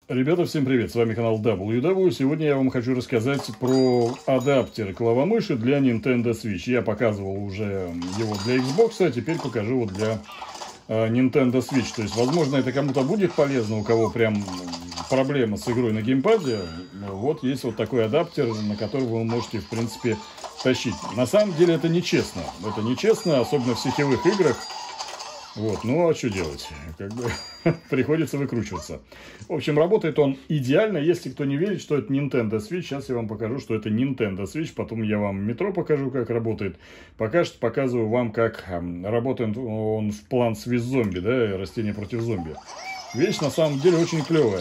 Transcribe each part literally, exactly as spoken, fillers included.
Ребята, всем привет! С вами канал дабл ю дабл ю. Сегодня я вам хочу рассказать про адаптер клавомыши для Nintendo Switch. Я показывал уже его для Xbox, а теперь покажу вот для э, Nintendo Switch. То есть, возможно, это кому-то будет полезно, у кого прям проблема с игрой на геймпаде. Вот есть вот такой адаптер, на который вы можете, в принципе, тащить. На самом деле это нечестно. Это нечестно, особенно в сетевых играх. Вот, ну а что делать? Как бы приходится выкручиваться. В общем, работает он идеально. Если кто не верит, что это Nintendo Switch, сейчас я вам покажу, что это Nintendo Switch. Потом я вам метро покажу, как работает. Пока что показываю вам, как работает он в Plants vs Zombie, да, растения против зомби. Вещь на самом деле очень клевая.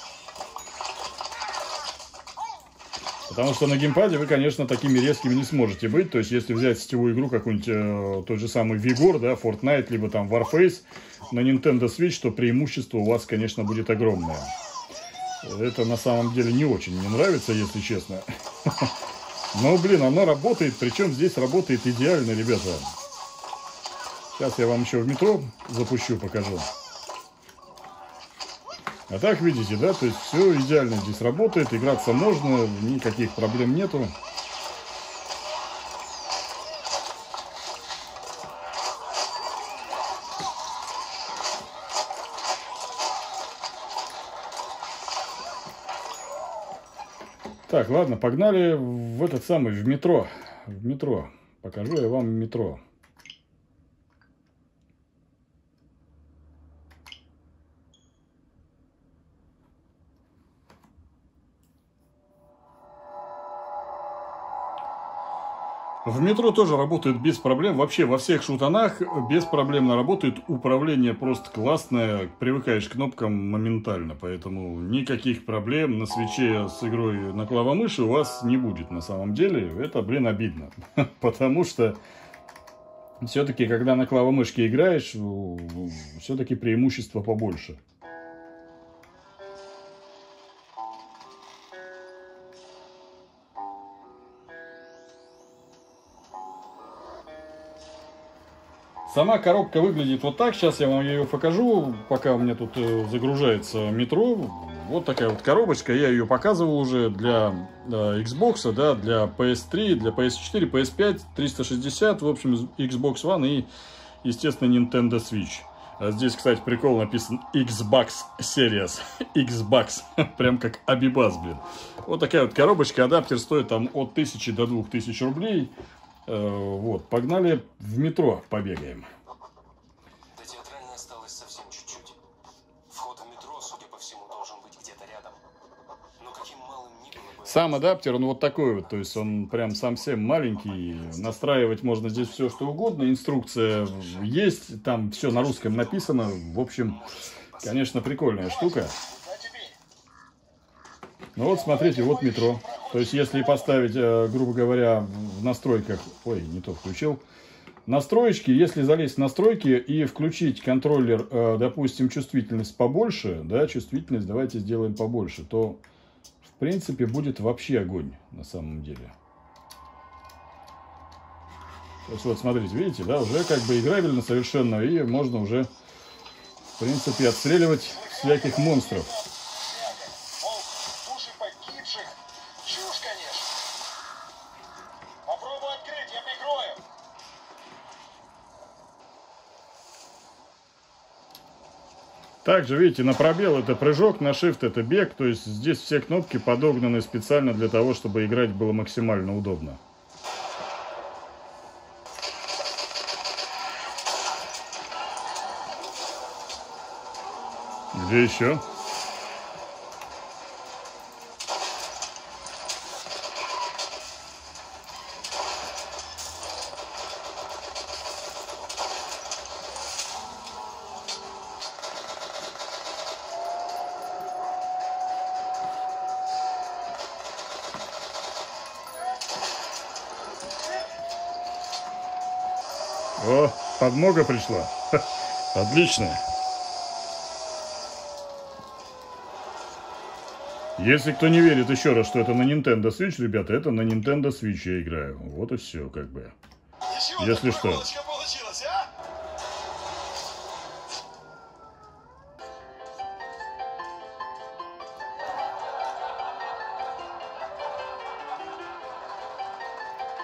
Потому что на геймпаде вы, конечно, такими резкими не сможете быть. То есть, если взять сетевую игру, какую-нибудь э, тот же самый Vigor, да, Fortnite, либо там Warface на Nintendo Switch, то преимущество у вас, конечно, будет огромное. Это на самом деле не очень мне нравится, если честно. Но, блин, оно работает. Причем здесь работает идеально, ребята. Сейчас я вам еще в метро запущу, покажу. А так, видите, да, то есть все идеально здесь работает, играться можно, никаких проблем нету. Так, ладно, погнали в этот самый, в метро, в метро, покажу я вам метро. В метро тоже работает без проблем. Вообще во всех шутанах беспроблемно работает. Управление просто классное. Привыкаешь к кнопкам моментально. Поэтому никаких проблем на свитче с игрой на клавомыши у вас не будет на самом деле. Это, блин, обидно. Потому что все-таки, когда на клавомышке играешь, все-таки преимущество побольше. Сама коробка выглядит вот так. Сейчас я вам ее покажу, пока у меня тут загружается метро. Вот такая вот коробочка. Я ее показывал уже для Xbox, да, для пи эс три, для пи эс четыре, пи эс пять, триста шестьдесят, в общем, Xbox One и, естественно, Nintendo Switch. А здесь, кстати, прикол написан Xbox Series. Xbox. Прям как Абибас, блин. Вот такая вот коробочка. Адаптер стоит там от тысячи до двух тысяч рублей. Вот, погнали в метро, побегаем. До театральной осталось совсем чуть-чуть. Вход в метро, судя по всему, должен быть где-то рядом. Но каким малым ни было бы... Сам адаптер, он вот такой вот, то есть он прям совсем маленький. Настраивать можно здесь все, что угодно. Инструкция есть, там все на русском написано. В общем, конечно, прикольная штука. Ну вот, смотрите, вот метро. То есть, если поставить, грубо говоря, в настройках... Ой, не то включил. Настроечки, если залезть в настройки и включить контроллер, допустим, чувствительность побольше, да, чувствительность давайте сделаем побольше, то, в принципе, будет вообще огонь на самом деле. То есть, вот, смотрите, видите, да, уже как бы играбельно совершенно, и можно уже, в принципе, отстреливать всяких монстров. Также, видите, на пробел это прыжок, на shift это бег. То есть здесь все кнопки подогнаны специально для того, чтобы играть было максимально удобно. Где еще? О, подмога пришла. Отлично. Если кто не верит еще раз, что это на Nintendo Switch, ребята, это на Nintendo Switch я играю. Вот и все, как бы. Если что.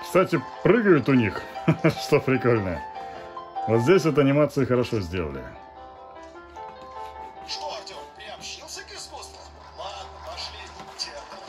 Кстати, прыгают у них, что прикольно. Вот здесь вот анимации хорошо сделали. Что, Артем, приобщился к искусству? Ладно, пошли в театр.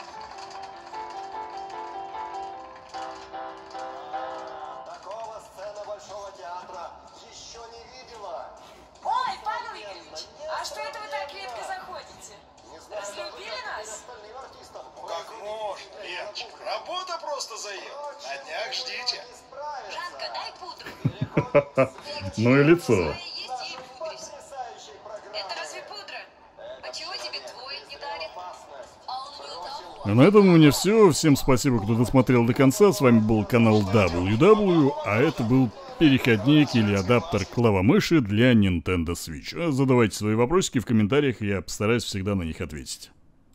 Такого сцена Большого театра еще не видела. Ой, Павел Игоревич, а что это вы так редко заходите? Не знаю, Разлюбили как нас? остальным артистам. Ну как можно, Леночка, работа просто заел. На днях ждите. Жанка, дай пудру. Ну и лицо. Есть и пудрись. Это разве пудра? А чего тебе твой не дарит? А он не того. А на этом у меня все. Всем спасибо, кто досмотрел до конца. С вами был канал дабл ю дабл ю, а это был переходник или адаптер клавомыши для Nintendo Switch. Задавайте свои вопросики в комментариях, я постараюсь всегда на них ответить.